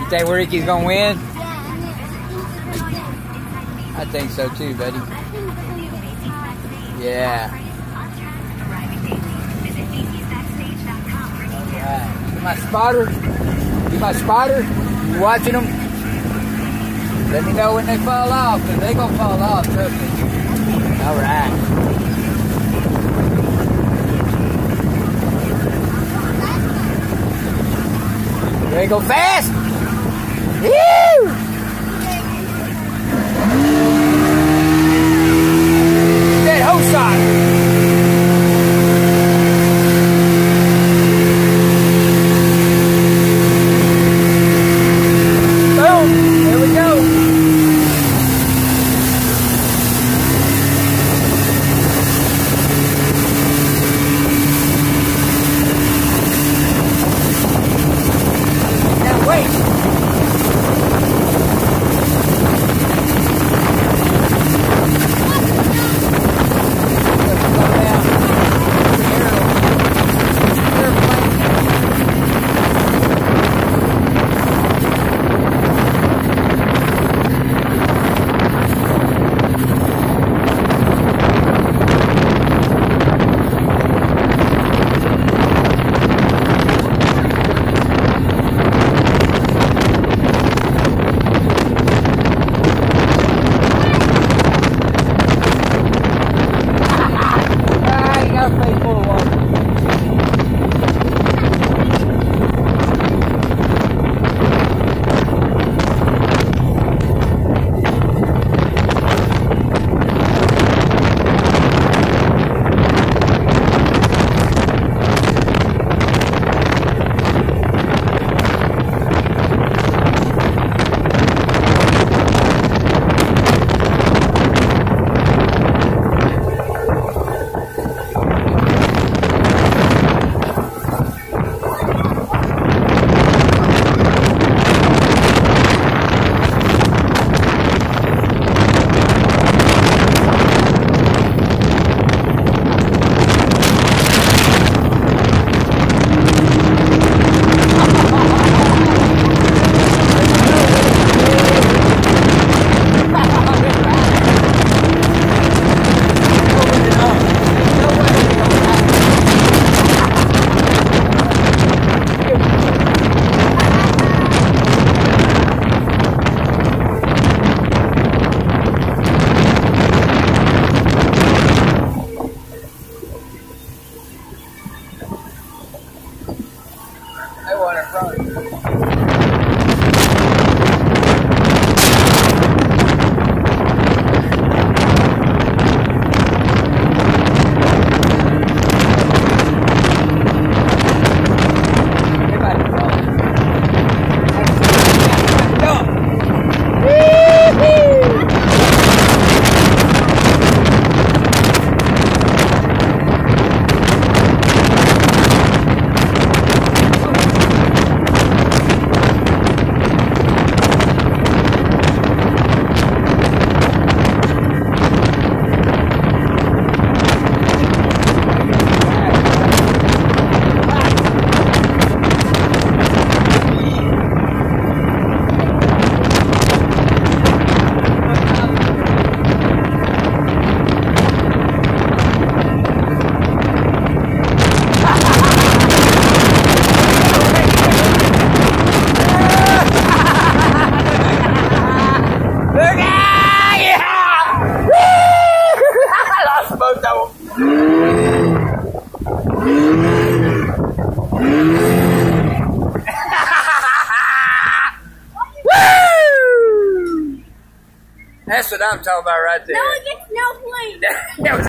think Ricky's gonna win? I think so too, buddy. Yeah. Alright. You my spotter? You my spotter? You watching them? Let me know when they fall off, because they gonna fall off, trust me. Alright. Ready to go fast? Woo! That whole shot. Boom! There we go. Now wait. That's what I'm talking about right there. No one gets no plane. That was